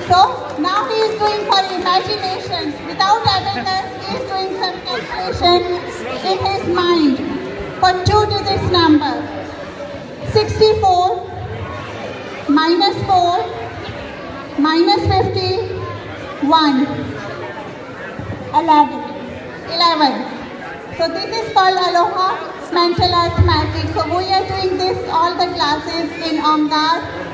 So now he is doing for imagination. Without abacus, he is doing some calculation in his mind for 2 digits number. 64 minus 4 minus 50, 1. 11. So this is called Aloha mental arithmetic. So we are doing this all the classes in Ongar.